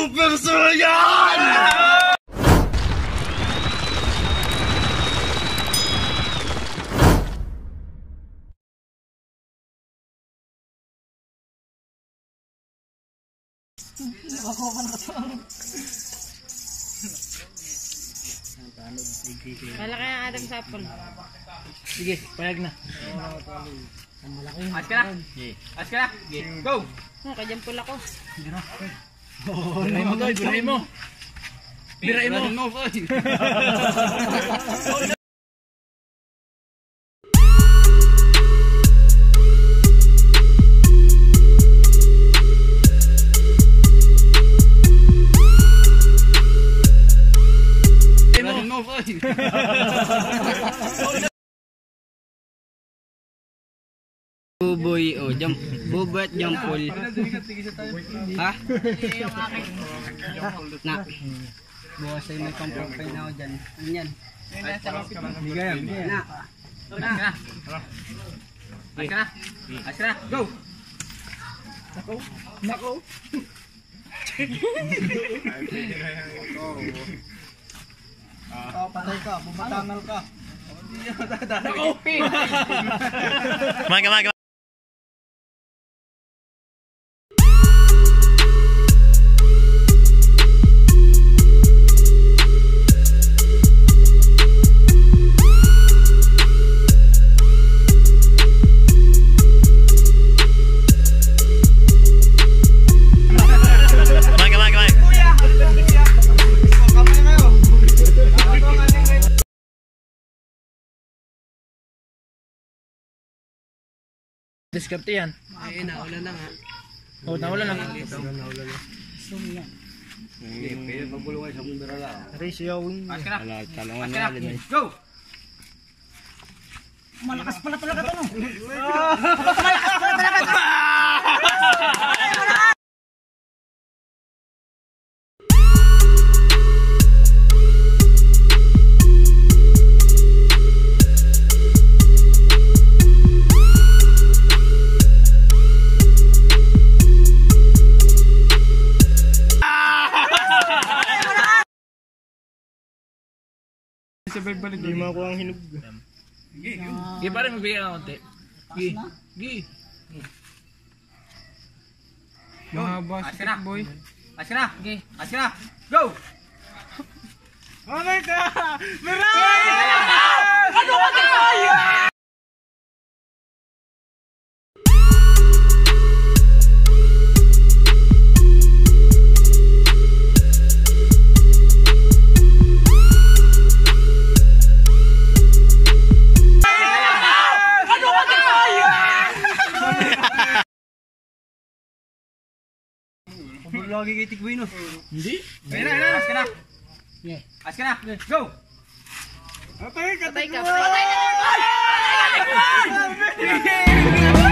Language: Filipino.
Super Saiyan! Malaki ang Adam Sapol. Sige, payag na. As ka na? As ka na? Go! Kaya pula ko. Biray mo to, biray mo. Biray mo. Buboy o jump, bubo at jumpol. Ha? Na. Bukas ay may pampapay na ako dyan. Ano yan? Bigay yan. Na. As ka na? As ka na? Go! Nako. Patay ka, bumatangal ka. Nako. Kumain. Diskarte yan. Ay, naula na nga. Oh, nawala na. Pwede pagbulungan sa kumbira lang. Ratio. As ka na? As Talungan ka na na? alin. Go! Malakas pala talaga ito, no? Hindi mo ako ang hinog. Sige pare, magbigay ka ng konti. Gi. Mahaba si boy. As ka na? As ka na? Go! Oh my God! Meron! Ano ka tayo? Lagi kitik boy no. Hindi? As ka na? As ka na? Go! Patay ka! Patay ka.